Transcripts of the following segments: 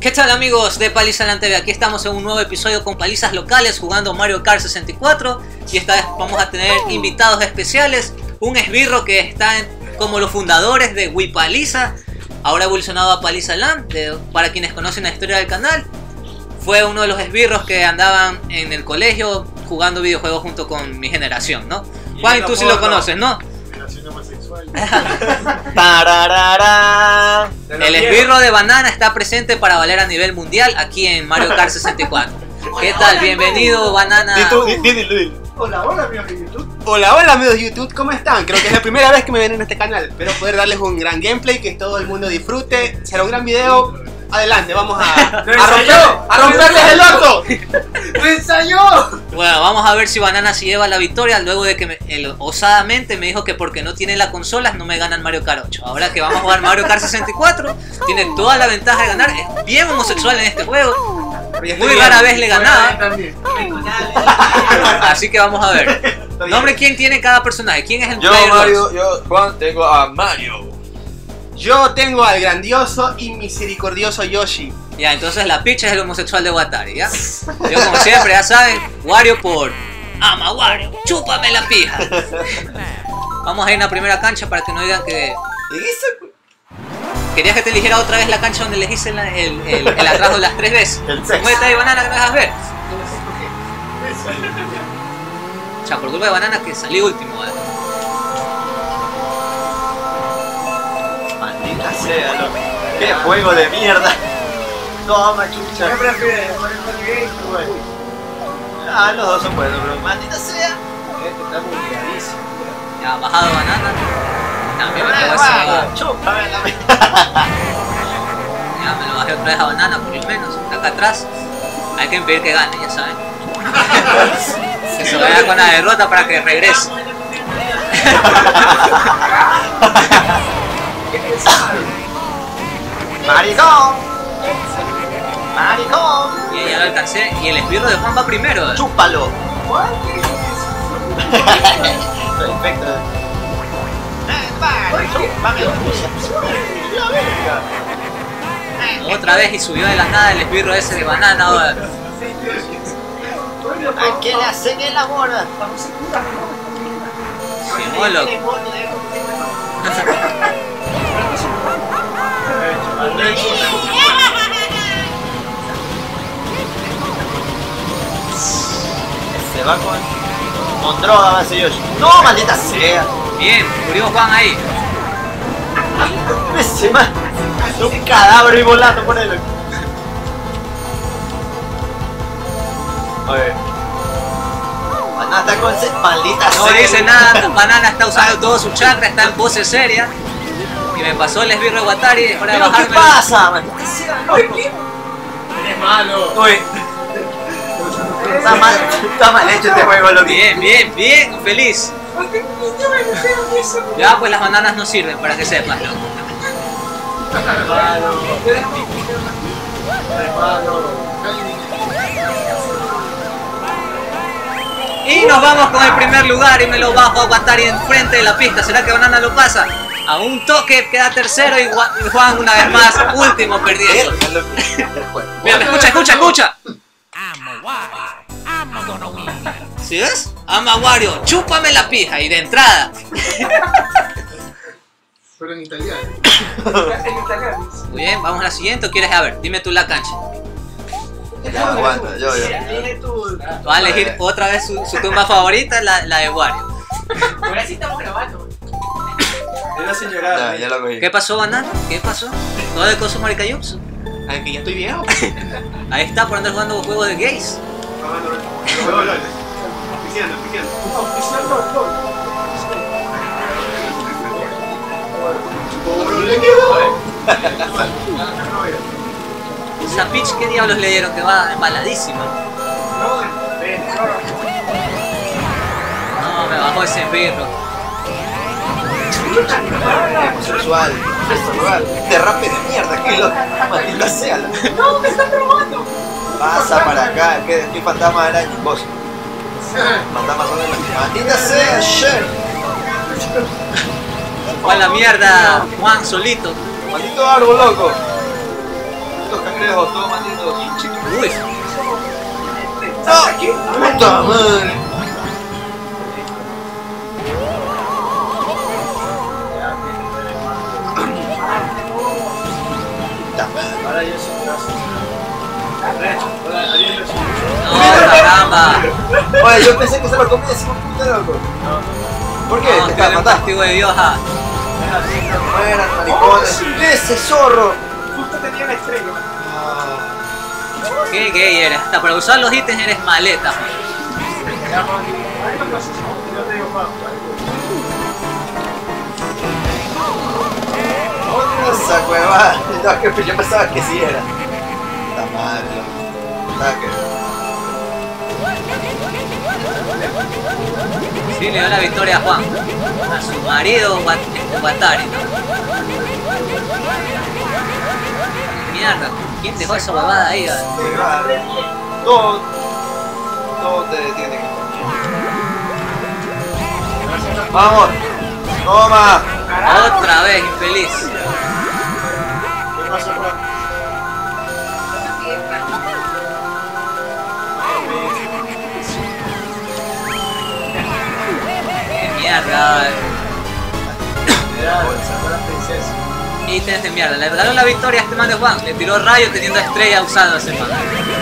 ¿Qué tal amigos de Paliza Land TV? Aquí estamos en un nuevo episodio con palizas locales jugando Mario Kart 64 y esta vez vamos a tener invitados especiales, un esbirro que está como los fundadores de Wipaliza, ahora evolucionado a Paliza Land, para quienes conocen la historia del canal. Fue uno de los esbirros que andaban en el colegio jugando videojuegos junto con mi generación, ¿no? Juan, tú sí lo conoces, ¿no? El esbirro de Banana está presente para valer a nivel mundial aquí en Mario Kart 64. ¿Qué tal? Bienvenido, Banana. Hola, hola amigos de YouTube. Hola, hola amigos de YouTube, ¿cómo están? Creo que es la primera vez que me ven en este canal. Espero poder darles un gran gameplay, que todo el mundo disfrute. Será un gran video. Adelante, vamos a romperles el orto. ¡Lo ensayó! Bueno, vamos a ver si Banana se lleva la victoria luego de que él osadamente me dijo que porque no tiene las consolas no me ganan Mario Kart 8. Ahora que vamos a jugar Mario Kart 64, tiene toda la ventaja de ganar. Es bien homosexual en este juego. Muy rara vez le ganaba. Así que vamos a ver. Nombre, ¿quién tiene cada personaje? ¿Quién es el player? Yo, Juan, tengo a Mario. Yo tengo al grandioso y misericordioso Yoshi. Ya, entonces la Peach es el homosexual de Watari, ¿ya? Yo como siempre, ya saben, Wario por ama Wario, chúpame la pija. Vamos a ir a la primera cancha para que no digan que... ¿Querías que te eligiera otra vez la cancha donde elegiste el atraso las 3 veces? ¿Cómo está ahí, Banana, que me dejas ver? O sea, por culpa de Banana que salí último, ¿vale? Maldita sea, loco. ¡Qué juego de mierda! Toma, chucha. ¿Qué prefieres? Ah, los dos son buenos, pero maldita sea. Este está muy ligadísimo. Ya, bajado Banana. También me pegó ese... Chúpame la Ya me lo bajé otra vez a Banana, por lo menos. Acá atrás. Hay que impedir que gane, ya saben. Que se vaya con la derrota para que regrese. ¡Maricón! ¡Maricón! Bien, ya lo alcancé. Y el esbirro de Juan va primero. ¡Chúpalo! Perfecto. Otra vez y subió de la nada el esbirro ese de Banana ahora. ¿A qué le hacen el amor? Sí, muy loco. Se va con droga, va a ser Yoshi. ¡No, maldita sea! Bien, murió Juan ahí. Ese man, un cadáver y volando por él. Oye. Banana está con maldita No sea. dice nada, Banana está usando todo su chakra, está en pose seria. Y me pasó el esbirro de Watari y para ¿Pero qué bajarme. pasa, maldita sea, loco? Eres malo. Oye. Está mal hecho este juego, loco. Bien, bien, bien, feliz. Ya pues las bananas no sirven, para que sepas, ¿no? Y nos vamos con el primer lugar y me lo bajo a Watari enfrente de la pista. ¿Será que Banana lo pasa? A un toque queda tercero y Juan una vez más último perdiendo. Mira, escucha. ¿Sí ves? Ama Wario, chúpame la pija y de entrada. Pero en italiano. Muy bien, vamos a la siguiente. ¿O quieres? A ver, dime tú la cancha. Ya, aguanta, yo. Va a elegir otra vez su tumba favorita, la de Wario. Ahora sí estamos grabando. Era señora. Ya lo cogí. ¿Qué pasó, Banana? ¿Qué pasó? ¿No de coso Maricayups? Ay, que ya estoy viejo. Ahí está, por andar jugando juegos de gays. Esa Peach, ¿qué diablos le dieron? Que va embaladísima. No, me bajó ese birro. Homosexual. Derrape de mierda, que loco. Maldita sea. No, me están robando. Pasa para acá. ¿Qué fantasma era vos? Fantasmas son de la maldita sea, shit. Fue a la mierda, Juan solito. Maldito árbol, loco. estos cangrejos, todos malditos. Uy. ¡No! ¡Puta madre! Ahora yo soy No, caramba. Oye, yo pensé que se lo comía así un puto loco. ¿Por qué? No, Te que era un mataste. castigo de Dios. Ah. Mueran, maricones. ¡Ese zorro! Justo tenía la estrella. Qué gay eres. Hasta para usar los ítems eres maleta. Esa cueva. No, que yo pensaba que sí era. Está mal, loco. Ataque. Sí, le dio la victoria a Juan. A su marido Watari. Mierda, ¿quién dejó esa babada ahí? Todo te detiene. Vamos. Toma. Otra vez, infeliz. ¿Qué pasó, Juan? Qué mierda. Era la princesa. Ítems de mierda. Le regaló la victoria a este man de Juan. Le tiró rayo teniendo estrella usando ese man.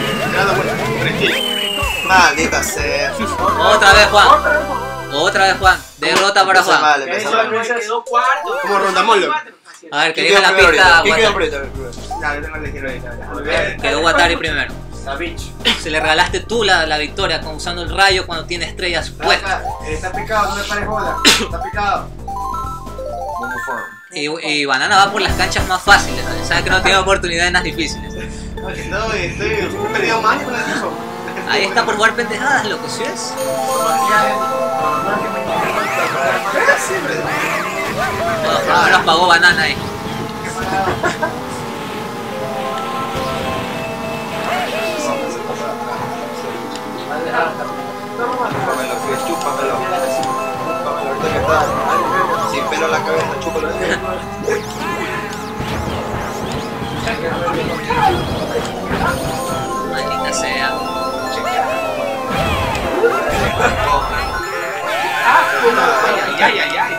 Maldita sea. Otra vez Juan. Otra vez Juan. Derrota para Empezó Juan. mal, empezó mal. Quedó cuarto. Como Rondamolo. A ver, que ¿Quién diga quedó la primero pista. ahorita? ¿Quién quedó Watari. primero? Ya, yo tengo el ligero ahorita. Quedó Watari primero. La bitch. Se le regalaste tú la victoria con usando el rayo cuando tiene estrellas puestas. Está picado, no me pares bola. Está picado. Y Banana va por las canchas más fáciles. ¿Sabes? Sabe que no tiene oportunidades en las difíciles. Estoy perdido más con el tiempo. Ahí está por jugar pendejadas, loco, ¿sí es? Bueno, por lo menos pagó Banana ahí. Chúpamelo, que chúpamelo. Chúpamelo ahorita que está sin pelo en la cabeza, chúpalo. Maldita sea. Ay.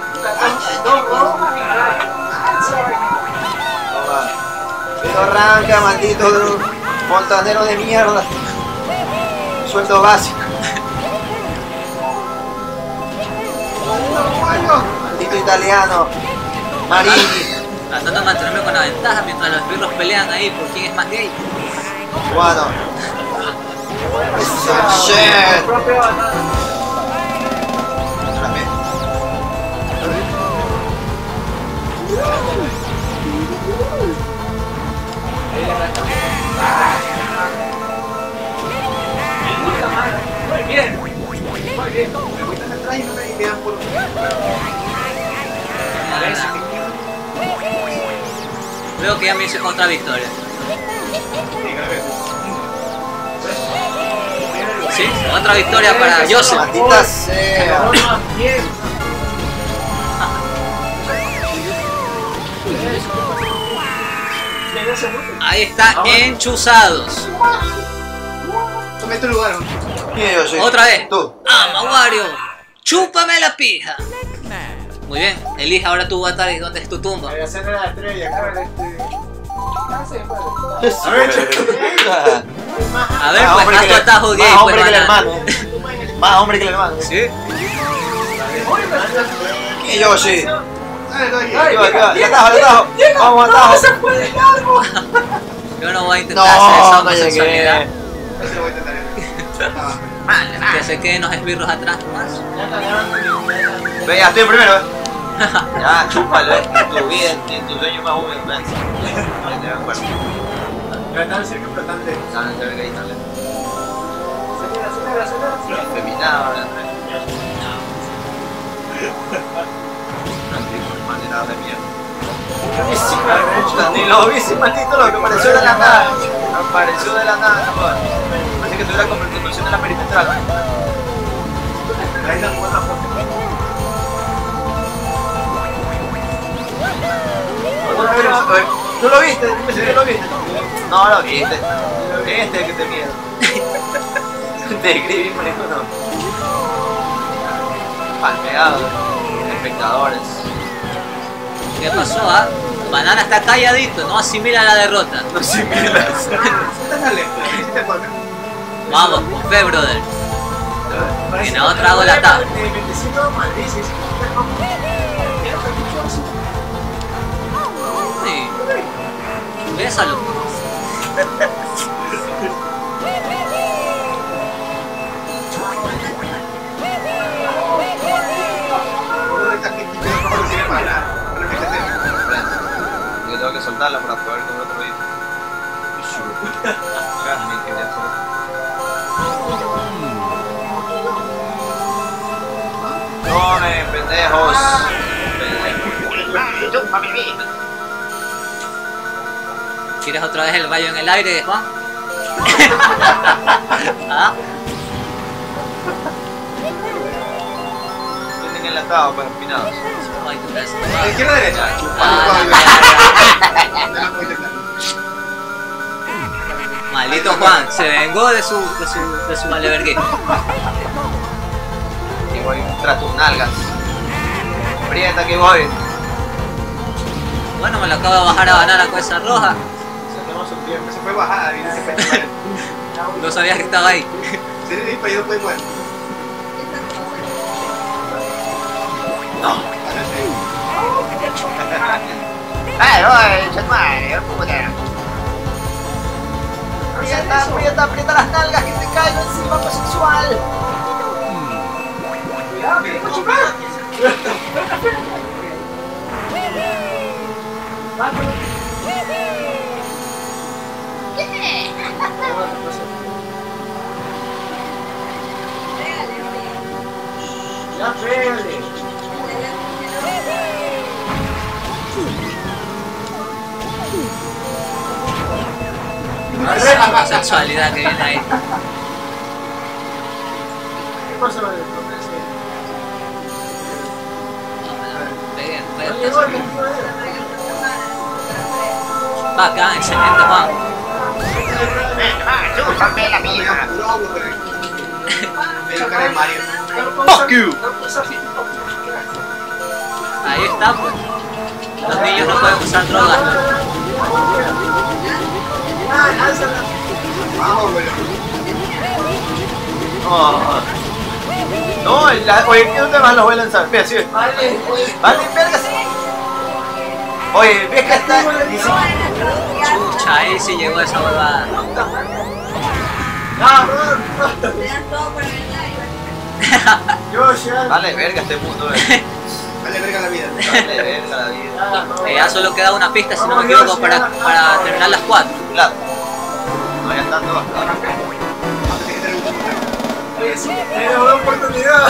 Toma. Pero arranca, maldito montanero de mierda. Sueldo básico. Maldito italiano. Marini. Tratando de mantenerme con la ventaja mientras los esbirros pelean ahí por quién es más gay. Cubano. Shit. Muy bien. Me gustan atrás y no me quedan por. Creo que ya me hice otra victoria. Sí, otra victoria para Joseph. Maldita sea. Ahí está, enchuzados. Tome tu lugar. ¿Quién yo soy? Otra vez. Tú. Wario, chúpame la pija. Muy bien, elige ahora tu Watari, ¿dónde es tu tumba? La escena de la estrella, claro, A ver, Más pues hombre haz que tu el- atajo gay, más pues hombre que el banana. hermano. Más hombre que el hermano. ¿Sí? ¿Quién yo soy? Ay, Le atajo. Vamos, atajo. Yo no voy a No, intentar hacer esa no homosexualidad. llegué. Eso voy a intentar. Que se queden los esbirros atrás nomás. Ve, ya estoy primero, Ya, chúpalo, en tu vida, en tu sueño más húmedo, ven. Te dan cuerpo. Tratando de ser explotante. Saben que venga ahí también. Acelera. Feminado, manera de mierda. Puta, ni lo vi, ese maldito lo que apareció de la nada. Apareció de la nada, no jodas. Así que tuviera conversión de la perimetral. Ahí la puerta fuerte. Otra vez, ¿Tú lo viste? Dime si tú lo viste. No lo viste. Este es el que te miedo. Te escribí, marico, no. Palmeado. Espectadores. ¿Qué pasó, ah? Banana está calladito, no asimila la derrota. No similas. Vamos, con fe, brother. Y no trago la tabla. Sí. Bésalo. Yo tengo que soltarla para poder comer otro video. ¡Tomen, pendejos! ¿Quieres otra vez el rayo en el aire, Juan? ¿Ah? Tienen enlatado para empinados. Ay, tu cabeza. ¿Izquierda o derecha? Maldito Juan, se vengó de su malevergué. Y voy tras tus nalgas. Aprieta que voy. Bueno, me lo acabo de bajar a Banana con esa roja. Se fue bajada, viene ese festival. No sabías que estaba ahí. Sí, pero yo no puedo igual. No. Aprieta las nalgas que te caigo encima, homosexual. Ya pégale. Esa homosexualidad que viene ahí. ¿Qué pasa con el Bacán, excelente, Juan. Fuck you. Ahí está, pues. Los niños no pueden usar drogas. Oh. No, oye, ¿qué dónde más los voy a lanzar? Mira, sí. Vale, verga. Oye, ves que está. Chucha, ahí sí llegó esa huevada. Vale, verga este mundo, Vale, verga la vida. Vale, verga la vida. Ya solo queda una pista, si no me equivoco, para terminar las 4. Claro. No hay tanto bastante. Tengo una oportunidad.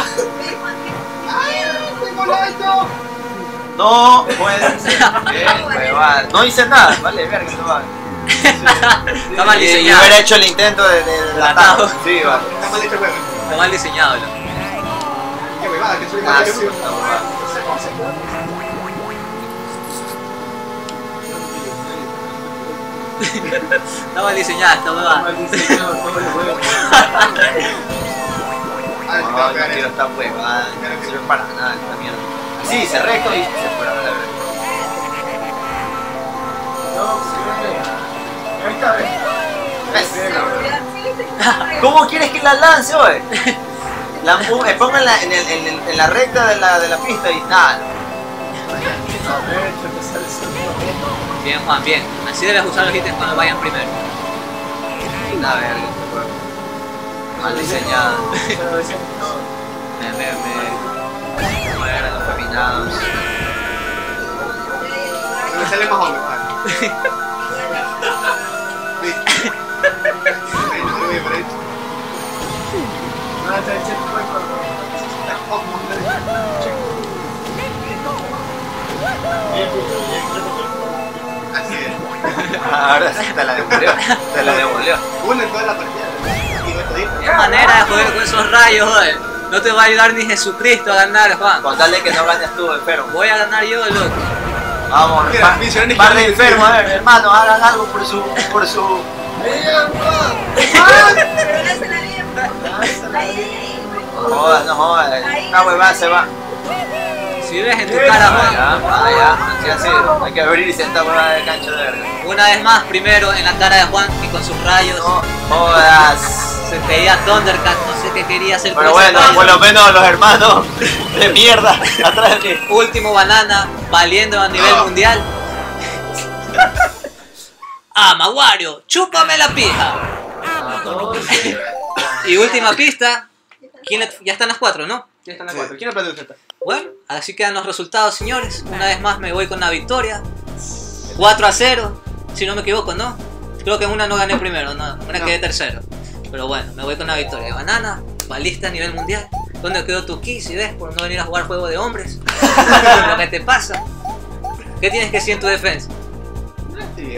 No puede ser. No hice nada, vale, verga, no vale. Está mal Y diseñado. hubiera hecho el intento de la atajo. Sí, vale. Está mal hecho el juego. Está mal diseñado, loco. Qué huevada, que soy Ah, mal sí, hecho. está mal. Está mal diseñada esta huevada. Ah, No, no quiero esta huevada, no sirve para nada esta mierda. Sí, se recto y se fuera a la verga. ¿Cómo quieres que la lance, oye? Pónganla en la recta de la pista y nada. Bien, Juan, bien. Así debes usar los ítems cuando vayan primero. La verga, este juego. Mal diseñado. No eran los afinados. No me sale más hombre, Juan. Así es. Ahora sí te la devolvió. Te la devolvió. Uno en toda la partida. Y no todito. ¿Qué manera de jugar con esos rayos, joder? No te va a ayudar ni Jesucristo a ganar, Juan. Con tal de que no ganes tú, enfermo. Voy a ganar yo, loco. Vamos, Mira, misiones par de que- enfermos, a ver, hermano, hagan algo por su... No jodas, no jodas, una huevada se va. Si ves en tu cara, Juan, Ya, así, hay que abrirse esta huevada de cancha de verga. una vez más, primero en la cara de Juan y con sus rayos. No jodas. Se veía Thundercat, no sé qué quería hacer. Pero con ese bueno, rayo. por lo menos los hermanos de mierda atrás de mí. Último Banana, valiendo a nivel mundial. Maguario, chúpame la pija. Y última pista. Ya están las 4, ¿no? Ya están las 4. ¿Quién apretó el Z? Bueno, así quedan los resultados, señores. Una vez más me voy con la victoria. 4-0, si no me equivoco, ¿no? Creo que en una no gané primero, no, una quedé tercero. Pero bueno, me voy con la victoria. Banana, balista a nivel mundial. ¿Dónde quedó tu ki, si ves, por no venir a jugar juego de hombres? Lo que te pasa. ¿Qué tienes que decir en tu defensa? Sí,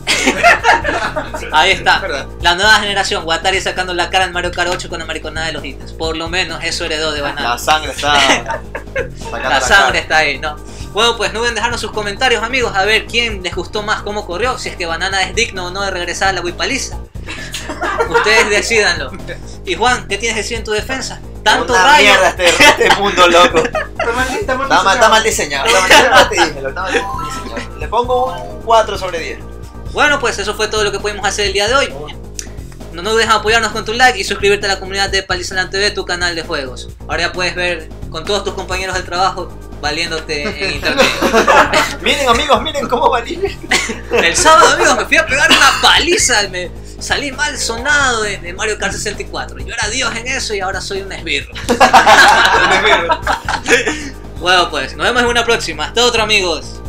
Ahí está. Verdad. La nueva generación, Watari sacando la cara en Mario Kart 8 con la mariconada de los ítems. Por lo menos eso heredó de Banana. La sangre está sacando La sangre cara. está ahí, ¿no? Bueno, pues no deben dejarnos sus comentarios, amigos, a ver quién les gustó más cómo corrió, si es que Banana es digno o no de regresar a la Wipaliza. Ustedes decídanlo. Y Juan, ¿qué tienes que decir en tu defensa? Tanto Una rayo. mierda este mundo loco. Está Está mal diseñado. Está mal diseñado. Le pongo un 4 sobre 10. Bueno, pues eso fue todo lo que pudimos hacer el día de hoy. No nos dejes apoyarnos con tu like y suscribirte a la comunidad de Palizaland TV, tu canal de juegos. Ahora ya puedes ver con todos tus compañeros del trabajo valiéndote en internet. Miren amigos, miren cómo valí. El sábado, amigos, me fui a pegar una paliza. Me salí mal sonado de Mario Kart 64. Yo era Dios en eso y ahora soy un esbirro. Bueno, pues nos vemos en una próxima. Hasta otro, amigos.